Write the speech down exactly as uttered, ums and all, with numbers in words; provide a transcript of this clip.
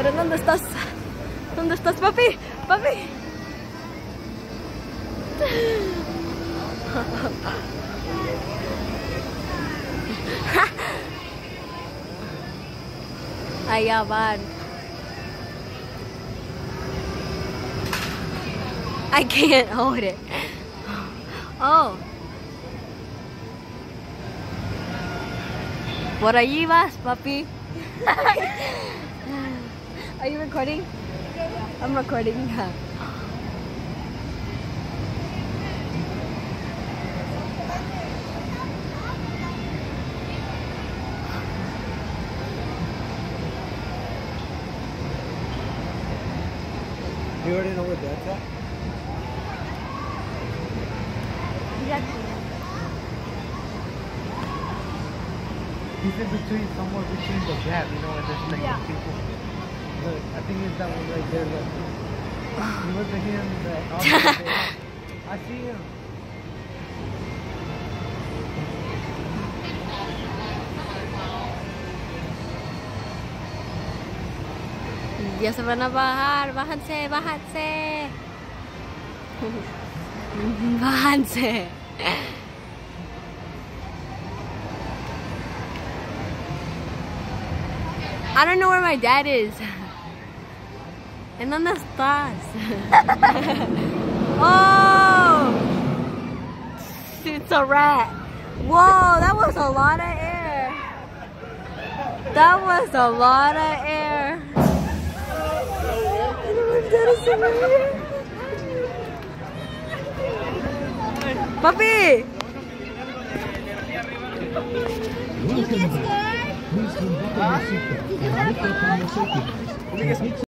Pero ¿dónde estás? ¿Dónde estás, papi? Papi. Allá van. I can't hold it. Oh. Por allí vas, papi. Are you recording? I'm recording. You already know where that's at? He's in between, somewhere between the gap, you know, and there's like Yeah. people. Look, I think it's that one right there. Look. You look at him, the opposite way. I see him. Ya se van a bajar, bájense, bájense. Bájense. I don't know where my dad is. ¿En dónde estás? Oh! It's a rat. Whoa, that was a lot of air. That was a lot of air. That is so weird. Papi! Please come back and sit.